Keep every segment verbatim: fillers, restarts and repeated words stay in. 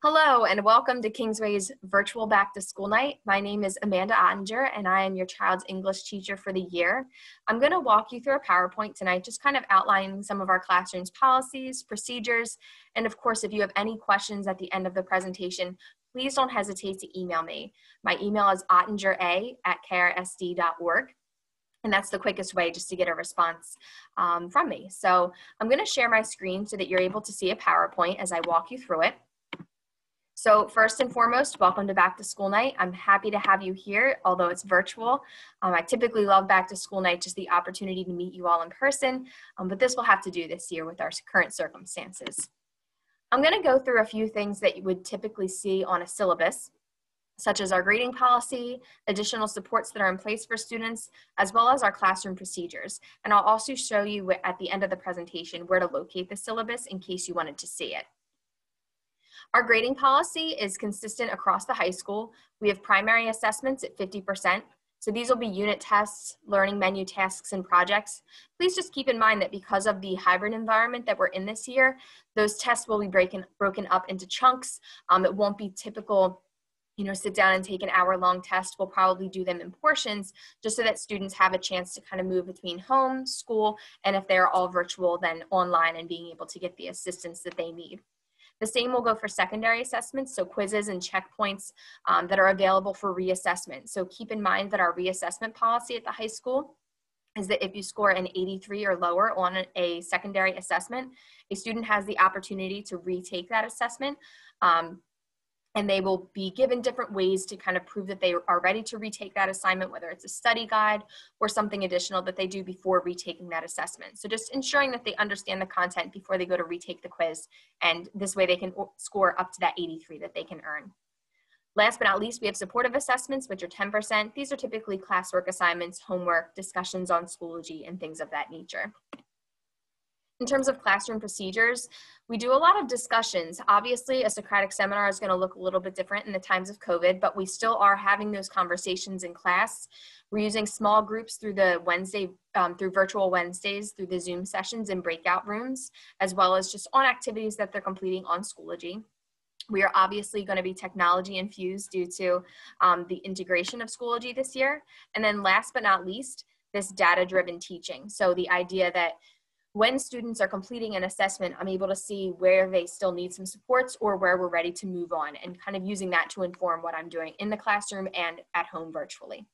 Hello and welcome to Kingsway's virtual back to school night. My name is Amanda Ottinger and I am your child's English teacher for the year. I'm going to walk you through a PowerPoint tonight, just kind of outlining some of our classroom's policies, procedures, and of course, if you have any questions at the end of the presentation, please don't hesitate to email me. My email is ottinger a at k r s d dot org. And that's the quickest way just to get a response um, from me. So I'm going to share my screen so that you're able to see a PowerPoint as I walk you through it. So first and foremost, welcome to Back to School Night. I'm happy to have you here, although it's virtual. Um, I typically love Back to School Night, just the opportunity to meet you all in person, um, but this will have to do this year with our current circumstances. I'm going to go through a few things that you would typically see on a syllabus, such as our grading policy, additional supports that are in place for students, as well as our classroom procedures. And I'll also show you at the end of the presentation where to locate the syllabus in case you wanted to see it. Our grading policy is consistent across the high school. We have primary assessments at fifty percent. So these will be unit tests, learning menu tasks, and projects. Please just keep in mind that because of the hybrid environment that we're in this year, those tests will be breaking, broken up into chunks. Um, it won't be typical, you know, sit down and take an hour-long test. We'll probably do them in portions just so that students have a chance to kind of move between home, school, and if they're all virtual, then online and being able to get the assistance that they need. The same will go for secondary assessments, so quizzes and checkpoints um, that are available for reassessment. So keep in mind that our reassessment policy at the high school is that if you score an eighty-three or lower on a secondary assessment, a student has the opportunity to retake that assessment. Um, And they will be given different ways to kind of prove that they are ready to retake that assignment, whether it's a study guide or something additional that they do before retaking that assessment. So just ensuring that they understand the content before they go to retake the quiz, and this way they can score up to that eighty-three that they can earn. Last but not least, we have supportive assessments, which are ten percent. These are typically classwork assignments, homework, discussions on Schoology, and things of that nature. In terms of classroom procedures, we do a lot of discussions. Obviously, a Socratic seminar is going to look a little bit different in the times of COVID, but we still are having those conversations in class. We're using small groups through the Wednesday, um, through virtual Wednesdays, through the Zoom sessions and breakout rooms, as well as just on activities that they're completing on Schoology. We are obviously going to be technology infused due to um, the integration of Schoology this year. And then last but not least, this data-driven teaching. So the idea that when students are completing an assessment, I'm able to see where they still need some supports or where we're ready to move on, and kind of using that to inform what I'm doing in the classroom and at home virtually.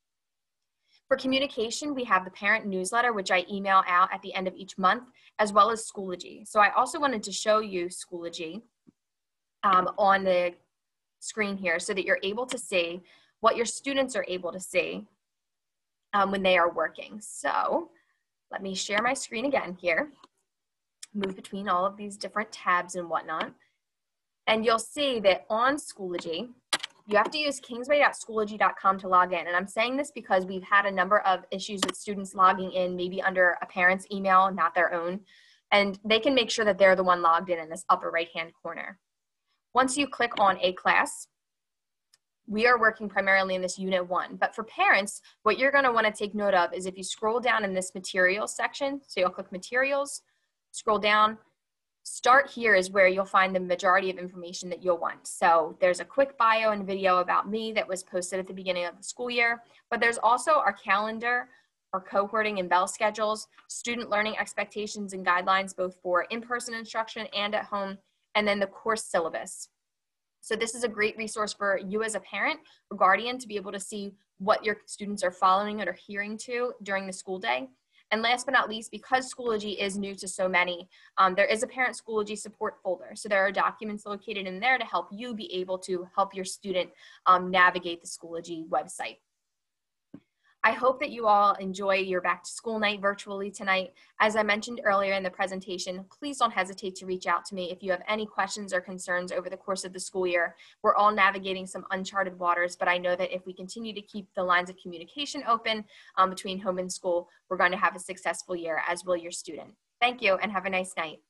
For communication, we have the parent newsletter, which I email out at the end of each month, as well as Schoology. So I also wanted to show you Schoology um, on the screen here so that you're able to see what your students are able to see um, when they are working. So let me share my screen again here, move between all of these different tabs and whatnot. And you'll see that on Schoology, you have to use kingsway dot schoology dot com to log in. And I'm saying this because we've had a number of issues with students logging in, maybe under a parent's email, not their own. And they can make sure that they're the one logged in in this upper right-hand corner. Once you click on a class, we are working primarily in this unit one, but for parents, what you're going to want to take note of is if you scroll down in this materials section, so you'll click materials, scroll down, start here is where you'll find the majority of information that you'll want. So there's a quick bio and video about me that was posted at the beginning of the school year, but there's also our calendar, our cohorting and bell schedules, student learning expectations and guidelines, both for in-person instruction and at home, and then the course syllabus. So this is a great resource for you as a parent or guardian to be able to see what your students are following or adhering to during the school day. And last but not least, because Schoology is new to so many, um, there is a parent Schoology support folder. So there are documents located in there to help you be able to help your student um, navigate the Schoology website. I hope that you all enjoy your back to school night virtually tonight. As I mentioned earlier in the presentation, please don't hesitate to reach out to me if you have any questions or concerns over the course of the school year. We're all navigating some uncharted waters, but I know that if we continue to keep the lines of communication open um, between home and school, we're going to have a successful year, as will your student. Thank you and have a nice night.